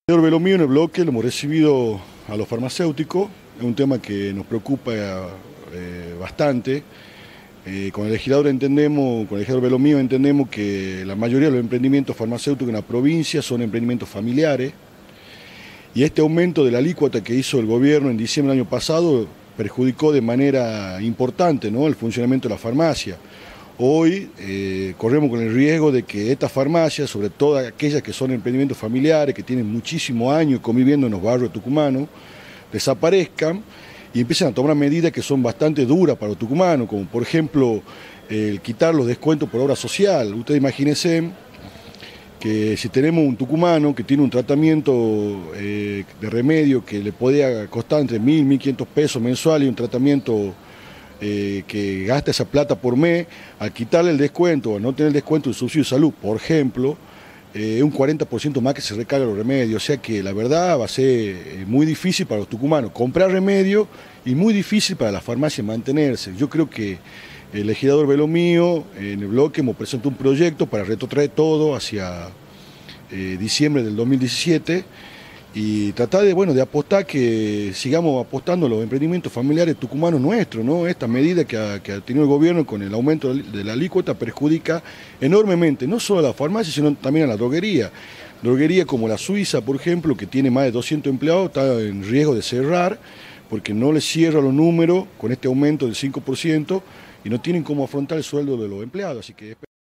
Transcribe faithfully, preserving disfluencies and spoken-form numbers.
Señor Belomío, en el bloque lo hemos recibido a los farmacéuticos, es un tema que nos preocupa eh, bastante. Eh, con el legislador entendemos, con el legislador Belomío entendemos que la mayoría de los emprendimientos farmacéuticos en la provincia son emprendimientos familiares y este aumento de la alícuota que hizo el gobierno en diciembre del año pasado perjudicó de manera importante, ¿no?, el funcionamiento de la farmacia. Hoy eh, corremos con el riesgo de que estas farmacias, sobre todo aquellas que son emprendimientos familiares, que tienen muchísimos años conviviendo en los barrios tucumanos, desaparezcan y empiecen a tomar medidas que son bastante duras para los tucumanos, como por ejemplo el quitar los descuentos por obra social. Ustedes imagínense que si tenemos un tucumano que tiene un tratamiento eh, de remedio que le podía costar entre mil, mil quinientos pesos mensuales y un tratamiento Eh, que gasta esa plata por mes, al quitarle el descuento o no tener el descuento del subsidio de salud, por ejemplo, es eh, un cuarenta por ciento más que se recarga los remedios. O sea que la verdad va a ser eh, muy difícil para los tucumanos comprar remedios y muy difícil para las farmacias mantenerse. Yo creo que el legislador Belomío, en el bloque, hemos presentado un proyecto para retrotraer todo hacia eh, diciembre del dos mil diecisiete y tratar de, bueno, de apostar que sigamos apostando a los emprendimientos familiares tucumanos nuestros, ¿no? Esta medida que ha, que ha tenido el gobierno con el aumento de la alícuota perjudica enormemente, no solo a la farmacia, sino también a la droguería. Droguería como la Suiza, por ejemplo, que tiene más de doscientos empleados, está en riesgo de cerrar porque no les cierra los números con este aumento del cinco por ciento y no tienen cómo afrontar el sueldo de los empleados. Así que